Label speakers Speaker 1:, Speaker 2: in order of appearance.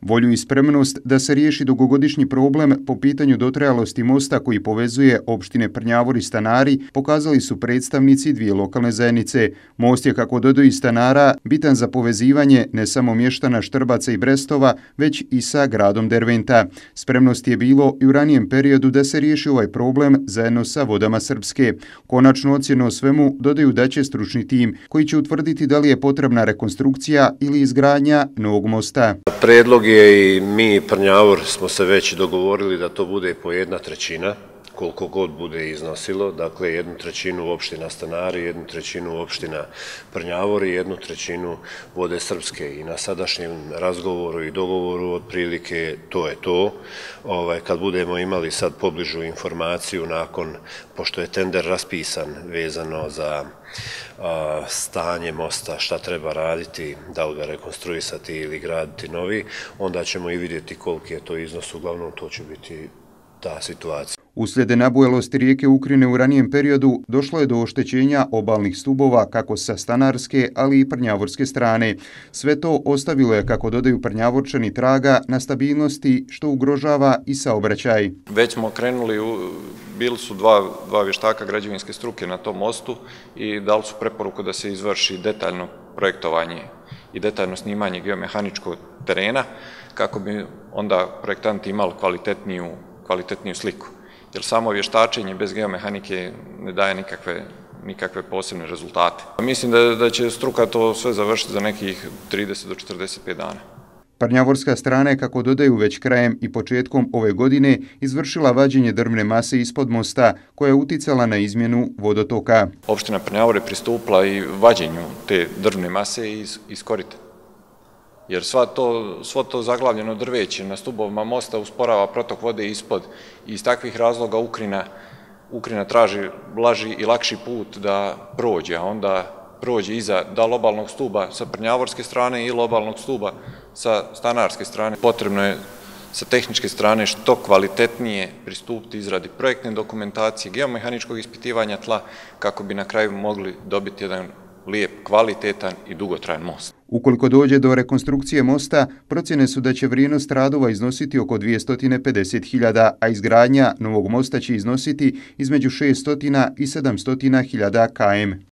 Speaker 1: Volju i spremnost da se riješi dugogodišnji problem po pitanju dotrajalosti mosta koji povezuje opštine Prnjavor i Stanari pokazali su predstavnici dvije lokalne zajednice. Most je, kako dodaju stanara, bitan za povezivanje ne samo mještana Štrbaca i Brestova, već i sa gradom Derventa. Spremnost je bilo i u ranijem periodu da se riješi ovaj problem zajedno sa Vodama Srpske. Konačnu ocjenu o svemu dodaju da će stručni tim koji će utvrditi da li je potrebna rekonstrukcija ili izgradnja novog mosta.
Speaker 2: Predlog je i mi Prnjavor smo se već dogovorili da to bude po 1/3, koliko god bude iznosilo, dakle 1/3 opština Stanari, 1/3 opština Prnjavor i 1/3 Vode Srpske. I na sadašnjem razgovoru i dogovoru otprilike to je to. Kad budemo imali sad pobližu informaciju nakon, pošto je tender raspisan vezano za stanje mosta, šta treba raditi, da li ga rekonstruisati ili graditi novi, onda ćemo i vidjeti koliki je to iznos, uglavnom to će biti ta situacija.
Speaker 1: Uslijed nabujelosti rijeke Ukrine u ranijem periodu došlo je do oštećenja obalnih stubova kako sa stanarske, ali i prnjavorske strane. Sve to ostavilo je, kako dodaju Prnjavorčani, traga na stabilnosti, što ugrožava i saobraćaj.
Speaker 3: Već smo krenuli, bili su dva vještaka građevinske struke na tom mostu i dali su preporuku da se izvrši detaljno projektovanje i detaljno snimanje geomehaničkog terena kako bi onda projektanti imali kvalitetniju sliku. Jer samo vještačenje bez geomehanike ne daje nikakve posebne rezultate. Mislim da će struka to sve završiti za nekih 30 do 45 dana.
Speaker 1: Prnjavorska strana je, kako dodaju, već krajem i početkom ove godine izvršila vađenje drvne mase ispod mosta, koja je uticala na izmjenu vodotoka.
Speaker 3: Opština Prnjavor je pristupila i vađenju te drvne mase iz korita. Jer svo to zaglavljeno drveće na stubovima mosta usporava protok vode ispod. Iz takvih razloga Ukrina traži blaži i lakši put da prođe, a onda prođe iza da li obalnog stuba sa prnjavorske strane ili obalnog stuba sa stanarske strane. Potrebno je sa tehničke strane što kvalitetnije pristupiti izradi projektne dokumentacije, geomehaničkog ispitivanja tla, kako bi na kraju mogli dobiti jedan lijep, kvalitetan i dugotrajan most.
Speaker 1: Ukoliko dođe do rekonstrukcije mosta, procjene su da će vrijednost radova iznositi oko 250.000, a izgradnja novog mosta će iznositi između 600 i 700.000 km.